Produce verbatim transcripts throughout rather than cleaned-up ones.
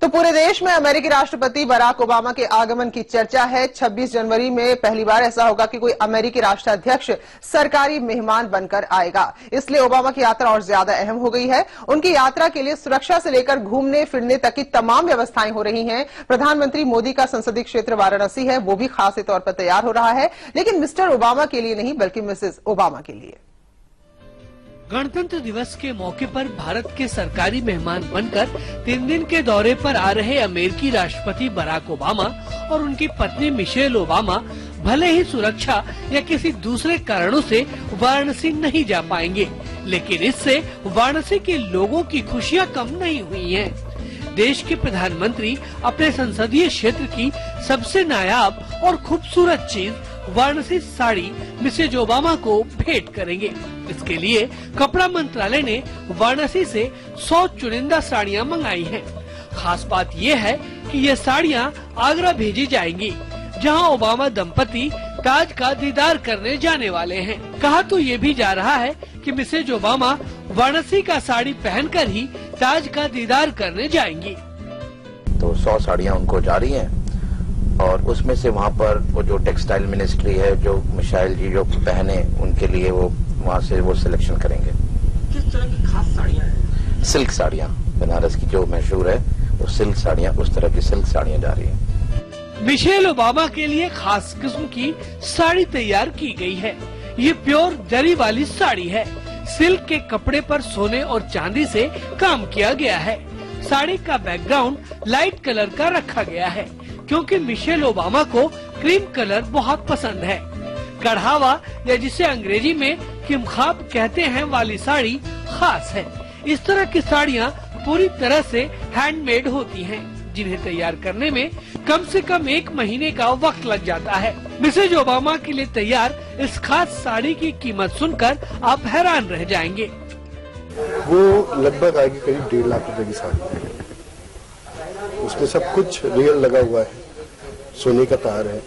तो पूरे देश में अमेरिकी राष्ट्रपति बराक ओबामा के आगमन की चर्चा है। छब्बीस जनवरी में पहली बार ऐसा होगा कि कोई अमेरिकी राष्ट्राध्यक्ष सरकारी मेहमान बनकर आएगा। इसलिए ओबामा की यात्रा और ज्यादा अहम हो गई है। उनकी यात्रा के लिए सुरक्षा से लेकर घूमने फिरने तक की तमाम व्यवस्थाएं हो रही हैं। प्रधानमंत्री मोदी का संसदीय क्षेत्र वाराणसी है, वो भी खास तौर पर तैयार हो रहा है, लेकिन मिस्टर ओबामा के लिए नहीं बल्कि मिसेज ओबामा के लिए। गणतंत्र दिवस के मौके पर भारत के सरकारी मेहमान बनकर तीन दिन के दौरे पर आ रहे अमेरिकी राष्ट्रपति बराक ओबामा और उनकी पत्नी मिशेल ओबामा भले ही सुरक्षा या किसी दूसरे कारणों से वाराणसी नहीं जा पाएंगे, लेकिन इससे वाराणसी के लोगों की खुशियां कम नहीं हुई हैं। देश के प्रधानमंत्री अपने संसदीय क्षेत्र की सबसे नायाब और खूबसूरत चीज वाराणसी साड़ी मिसेज ओबामा को भेंट करेंगे। इसके लिए कपड़ा मंत्रालय ने वाराणसी से सौ चुनिंदा साड़ियां मंगाई हैं। खास बात यह है कि ये साड़ियां आगरा भेजी जाएंगी, जहां ओबामा दंपति ताज का दीदार करने जाने वाले हैं। कहा तो ये भी जा रहा है कि मिसेज ओबामा वाराणसी का साड़ी पहनकर ही ताज का दीदार करने जाएंगी। तो सौ साड़ियां उनको जा रही हैं और उसमें से वहाँ पर वो जो टेक्सटाइल मिनिस्ट्री है, जो मिशाइल जी जो पहने, उनके लिए वो वहाँ से वो सिलेक्शन करेंगे। किस तरह की खास साड़ियाँ हैं? सिल्क साड़ियाँ, बनारस की जो मशहूर है वो सिल्क साड़ियाँ, उस तरह की सिल्क साड़ियाँ जा रही हैं। मिशेल ओबामा के लिए खास किस्म की साड़ी तैयार की गई है। ये प्योर जरी वाली साड़ी है। सिल्क के कपड़े पर सोने और चांदी से काम किया गया है। साड़ी का बैकग्राउंड लाइट कलर का रखा गया है, क्योंकि मिशेल ओबामा को क्रीम कलर बहुत पसंद है। कढ़ावा या जिसे अंग्रेजी में किमखाब कहते हैं वाली साड़ी खास है। इस तरह की साड़ियाँ पूरी तरह से हैंडमेड होती हैं, जिन्हें तैयार करने में कम से कम एक महीने का वक्त लग जाता है। मिसेज ओबामा के लिए तैयार इस खास साड़ी की कीमत सुनकर आप हैरान रह जाएंगे। वो लगभग आएगी करीब डेढ़ लाख रुपए की साड़ी है। उसमें सब कुछ रियल लगा हुआ है, सोने का तार है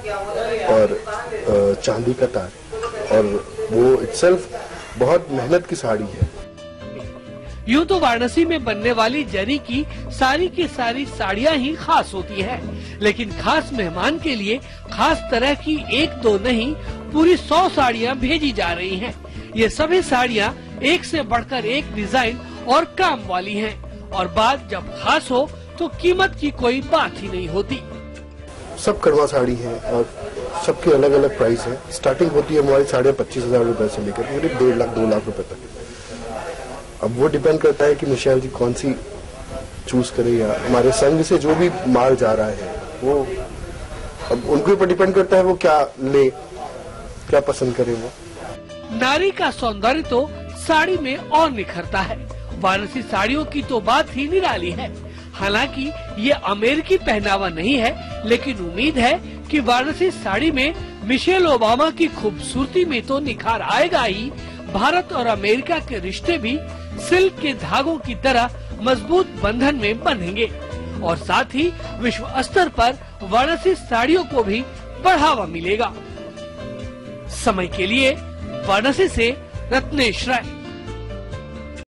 और चांदी का तार है, और वो इटसेल्फ बहुत मेहनत की साड़ी है। यूँ तो वाराणसी में बनने वाली जरी की सारी की सारी साड़ियाँ ही खास होती है, लेकिन खास मेहमान के लिए खास तरह की एक दो नहीं पूरी सौ साड़ियाँ भेजी जा रही हैं। ये सभी साड़ियाँ एक से बढ़कर एक डिजाइन और काम वाली हैं, और बात जब खास हो तो कीमत की कोई बात ही नहीं होती। सब कड़वा साड़ी है और सबके अलग अलग प्राइस है। स्टार्टिंग होती है हमारी साढ़े पच्चीस हजार रूपए से लेकर करीब डेढ़ लाख दो लाख रुपए तक। अब वो डिपेंड करता है कि मिशेल जी कौन सी चूज करे, या हमारे संघ से जो भी माल जा रहा है वो अब उनके ऊपर डिपेंड करता है वो क्या ले, क्या पसंद करे। वो नारी का सौंदर्य तो साड़ी में और निखरता है। वाराणसी साड़ियों की तो बात ही निराली है। हालांकि ये अमेरिकी पहनावा नहीं है, लेकिन उम्मीद है कि वाराणसी साड़ी में मिशेल ओबामा की खूबसूरती में तो निखार आएगा ही, भारत और अमेरिका के रिश्ते भी सिल्क के धागों की तरह मजबूत बंधन में बंधेंगे, और साथ ही विश्व स्तर पर वाराणसी साड़ियों को भी बढ़ावा मिलेगा। समय के लिए वाराणसी से रत्नेश राय।